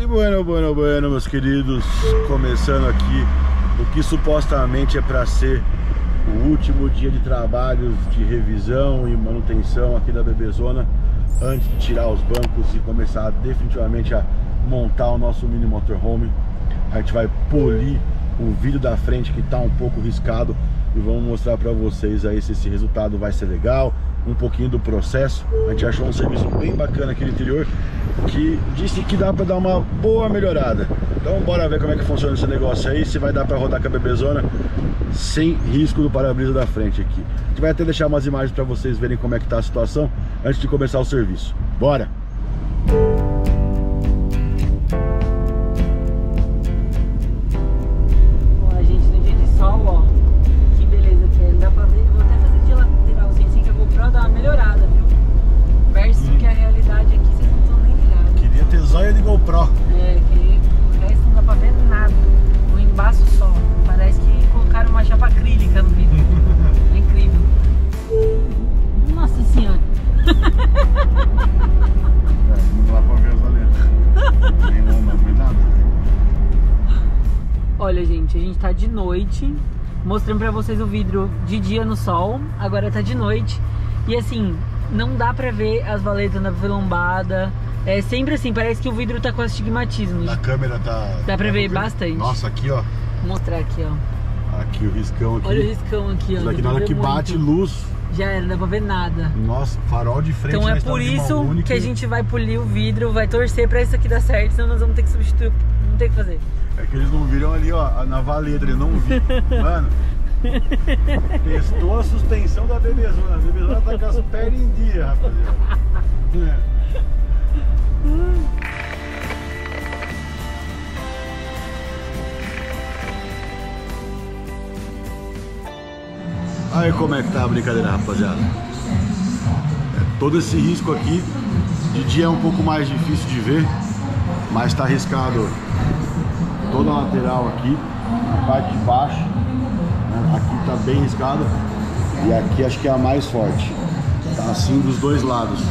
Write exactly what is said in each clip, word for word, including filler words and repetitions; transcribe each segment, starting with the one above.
bueno, bueno, bueno, meus queridos. Começando aqui o que supostamente é para ser o último dia de trabalhos de revisão e manutenção aqui da Bebezona, antes de tirar os bancos e começar definitivamente a montar o nosso mini motorhome. A gente vai polir o vidro da frente que está um pouco riscado e vamos mostrar para vocês aí se esse resultado vai ser legal, um pouquinho do processo. A gente achou um serviço bem bacana aqui no interior que disse que dá para dar uma boa melhorada. Então bora ver como é que funciona esse negócio aí, se vai dar para rodar com a Bebezona sem risco do para-brisa da frente aqui. A gente vai até deixar umas imagens para vocês verem como é que tá a situação antes de começar o serviço. Bora! Ó, gente, no dia de sol, ó, que beleza que é. Dá pra ver, eu vou até fazer de lateral, assim, assim que a GoPro dá uma melhorada, viu? Versus hum. que a realidade aqui, vocês não estão nem ligados. Queria ter zóia de GoPro. É, que o resto não dá pra ver nada. O embaço só. Parece que colocaram uma chapa acrílica no vidro. É incrível. Nossa senhora. Não dá pra ver as aletas. Nem não, nem nada. Olha, gente, a gente tá de noite, mostrando pra vocês o vidro de dia no sol. Agora tá de noite. E assim, não dá pra ver as valetas na lombada. É sempre assim, parece que o vidro tá com astigmatismo. Na câmera tá... Dá pra dá ver pra bastante. Nossa, aqui ó. Vou mostrar aqui, ó. Aqui o riscão aqui. Olha o riscão aqui, ó. Isso daqui na hora que bate luz. Já era, não dá pra ver nada. Nossa, farol de frente. Então é por isso que a gente vai polir o vidro, vai torcer pra isso aqui dar certo, senão nós vamos ter que substituir, não tem o que fazer. É que eles não viram ali, ó, na valeta, eles não viram. Mano, testou a suspensão da Bebezona. A Bebezona tá com as pernas em dia, rapaziada. É. Aí como é que tá a brincadeira, rapaziada? É, todo esse risco aqui, de dia é um pouco mais difícil de ver, mas tá arriscado toda a lateral aqui, a parte de baixo, né? Aqui tá bem riscado e aqui acho que é a mais forte. Tá assim dos dois lados.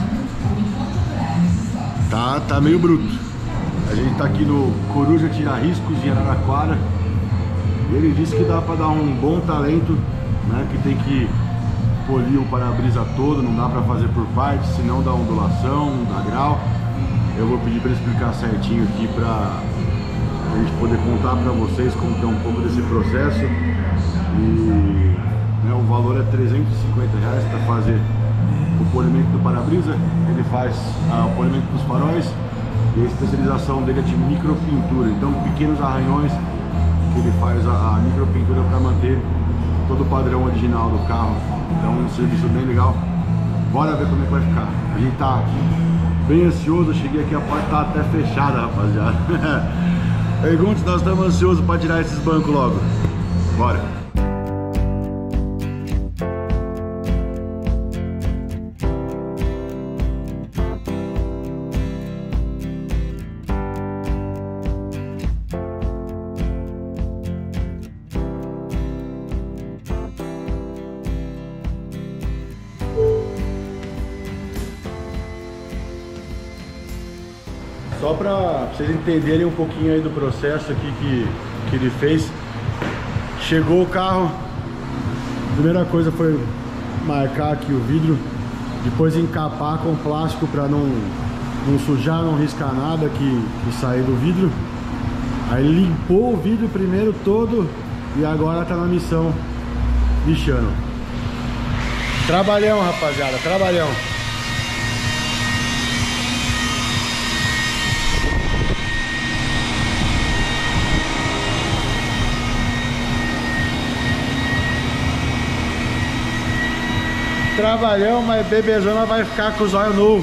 Tá, tá meio bruto. A gente tá aqui no Coruja Tira Riscos em Araraquara e ele disse que dá pra dar um bom talento, né, que tem que polir o para-brisa todo, não dá para fazer por partes, senão dá ondulação, dá grau. Eu vou pedir para ele explicar certinho aqui para a gente poder contar para vocês como que é um pouco desse processo. E né, o valor é trezentos e cinquenta reais para fazer o polimento do para-brisa. Ele faz ah, o polimento dos faróis e a especialização dele é de micropintura, então pequenos arranhões que ele faz a, a micropintura para manter todo o padrão original do carro. Então um serviço bem legal. Bora ver como é que vai ficar. A gente tá bem ansioso. Eu cheguei aqui, a porta tá até fechada, rapaziada. Pergunte, nós estamos ansiosos para tirar esses bancos logo. Bora. Só para vocês entenderem um pouquinho aí do processo aqui que, que ele fez. Chegou o carro, a primeira coisa foi marcar aqui o vidro, depois encapar com plástico para não, não sujar, não riscar nada que, que sair do vidro. Aí limpou o vidro primeiro todo e agora tá na missão lixando. Trabalhão, rapaziada, trabalhão. Trabalhão, mas Bebezona vai ficar com os olhos novos.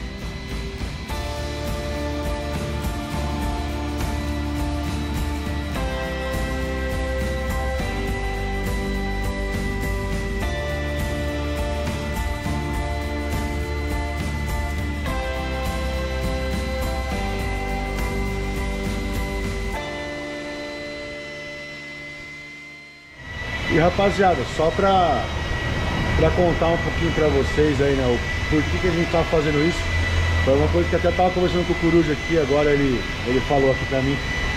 E rapaziada, só pra Para contar um pouquinho para vocês aí, né, o porquê que a gente tá fazendo isso. Foi uma coisa que até tava conversando com o Coruja aqui, agora ele, ele falou aqui pra mim.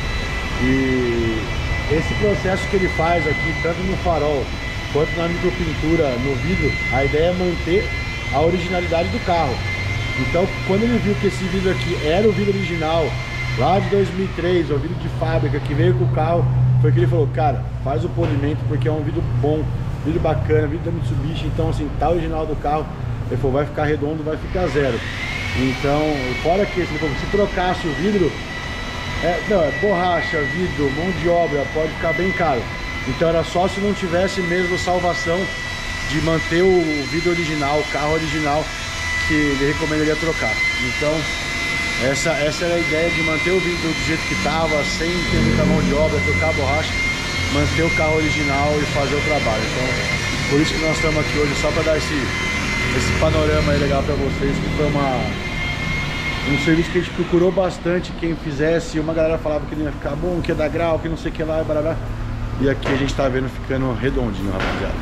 E esse processo que ele faz aqui, tanto no farol quanto na micropintura no vidro, a ideia é manter a originalidade do carro. Então, quando ele viu que esse vidro aqui era o vidro original, lá de dois mil e três, o vidro de fábrica que veio com o carro, foi que ele falou, cara, faz o polimento porque é um vidro bom, vidro bacana, vidro da Mitsubishi, então assim, tá original do carro. Ele falou, vai ficar redondo, vai ficar zero. Então, fora que ele falou, se trocasse o vidro, é, não, é borracha, vidro, mão de obra, pode ficar bem caro. Então era só se não tivesse mesmo salvação de manter o vidro original, o carro original, que ele recomendaria trocar. Então essa, essa era a ideia, de manter o vidro do jeito que estava, sem ter muita mão de obra, trocar a borracha, manter o carro original e fazer o trabalho. Então por isso que nós estamos aqui hoje, só para dar esse, esse panorama aí legal para vocês, que foi uma, um serviço que a gente procurou bastante quem fizesse. Uma galera falava que não ia ficar bom, que ia dar grau, que não sei o que lá, e barará. E aqui a gente tá vendo ficando redondinho, rapaziada.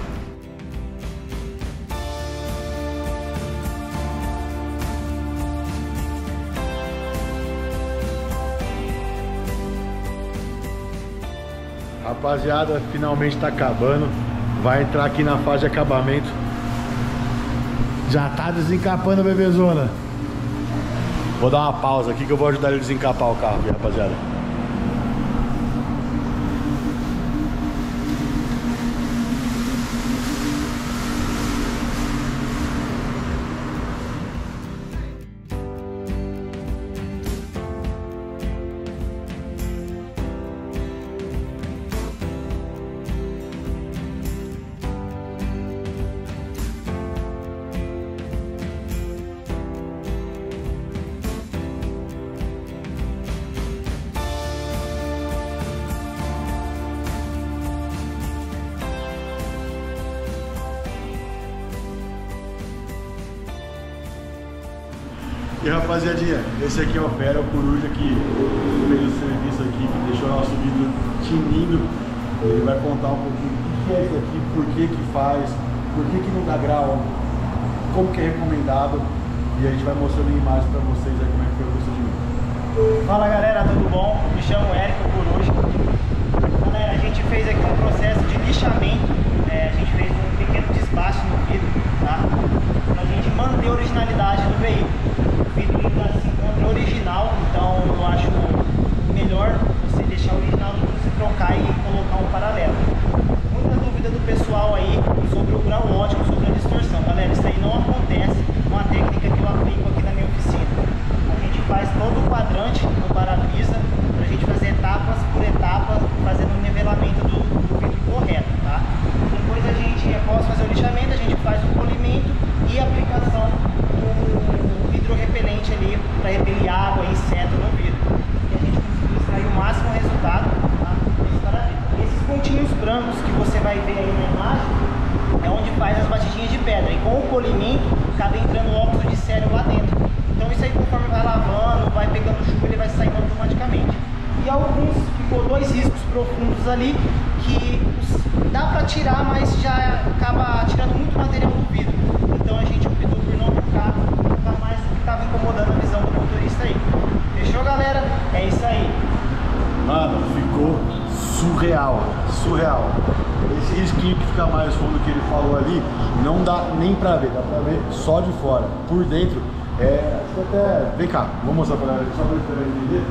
Rapaziada, finalmente tá acabando. Vai entrar aqui na fase de acabamento. Já tá desencapando, bebezona. Vou dar uma pausa aqui que eu vou ajudar ele a desencapar o carro aqui, rapaziada. E rapaziadinha, esse aqui é o Fera, o Coruja que fez o serviço aqui, que deixou o nosso vídeo tinindo. Ele vai contar um pouquinho o que é isso aqui, por que que faz, por que que não dá grau, como que é recomendado. E a gente vai mostrando em imagens pra vocês aí como é que foi o procedimento. Fala galera, tudo bom? Me chamo Érico Coruja. Galera, a gente fez aqui um processo de lixamento. É, a gente fez um pequeno desbaste no vidro, tá? Pra gente manter a originalidade do veículo. O vidro ainda se encontra original, então eu acho melhor você deixar o original do que você trocar e colocar um paralelo. Muita dúvida do pessoal aí sobre o grau ótico, sobre a distorção. Galera, isso aí não acontece com a técnica que eu aplico aqui na minha oficina. A gente faz todo o quadrante no para-brisa pra gente fazer etapas por etapas, fazendo um nivelamento do, do vidro correto, tá? Depois a gente, após fazer o lixamento, a gente faz o polimento e a aplicação do vidro repelente ali para repelir água e inseto no vidro. E a gente conseguiu extrair o máximo resultado, tá? Esses pontinhos brancos que você vai ver aí na imagem é onde faz as batidinhas de pedra, e com o polimento acaba entrando óxido de sério lá dentro. Então isso aí, conforme vai lavando, vai pegando chuva, ele vai saindo automaticamente. E alguns, ficou dois riscos profundos ali que dá para tirar, mas já acaba tirando muito material do vidro. Então a gente optou por não trocar, trocar mais o que estava incomodando a visão do motorista aí. Fechou, galera? É isso aí. Mano, ficou surreal, surreal. Esse risquinho que fica mais fundo que ele falou ali, não dá nem pra ver, dá pra ver só de fora. Por dentro, é... até... Vem cá, vou mostrar pra galera, só pra ele entender.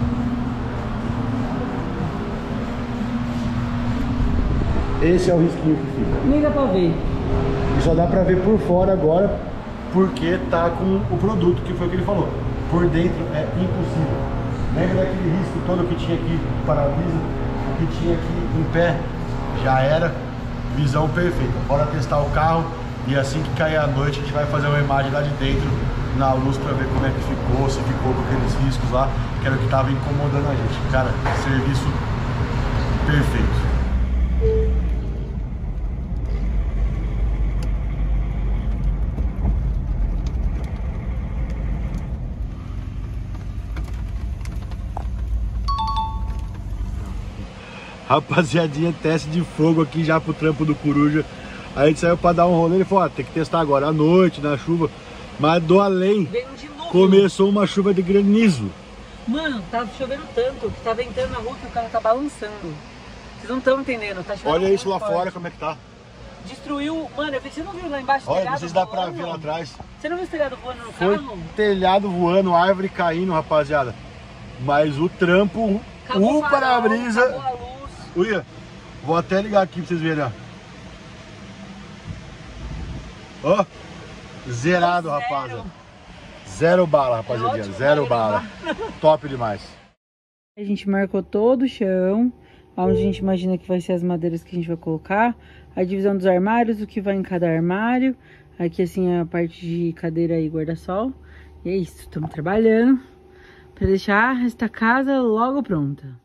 Esse é o risquinho que fica. Nem dá pra ver. E só dá pra ver por fora agora, porque tá com o produto, que foi o que ele falou. Por dentro é impossível. Lembra daquele risco todo que tinha aqui para-brisa, que tinha aqui em pé? Já era visão perfeita. Bora testar o carro e assim que cair a noite a gente vai fazer uma imagem lá de dentro na luz para ver como é que ficou, se ficou com aqueles riscos lá, que era o que estava incomodando a gente. Cara, serviço perfeito. Rapaziadinha, teste de fogo aqui já pro trampo do Coruja. A gente saiu pra dar um rolê, ele falou, ah, tem que testar agora à noite, na chuva. Mas do além, Veio um dilúvio. começou uma chuva de granizo. Mano, tá chovendo tanto que tá ventando na rua que o carro tá balançando. Vocês não estão entendendo, tá chovendo. Olha isso lá muito forte. fora, como é que tá. Destruiu, mano, você não viu lá embaixo o Olha, telhado não sei se dá pra voando? ver lá atrás. Você não viu o telhado voando no Foi carro? telhado voando, árvore caindo, rapaziada. Mas o trampo, Acabou o farol, para-brisa... acabou a luz. Olha, vou até ligar aqui pra vocês verem, ó. Ó, zerado, Zero. rapaziada. Zero bala, rapaziada. É ótimo, Zero né? bala. Top demais. A gente marcou todo o chão, onde a gente imagina que vai ser as madeiras que a gente vai colocar, a divisão dos armários, o que vai em cada armário, aqui assim a parte de cadeira e guarda-sol. E é isso, estamos trabalhando para deixar esta casa logo pronta.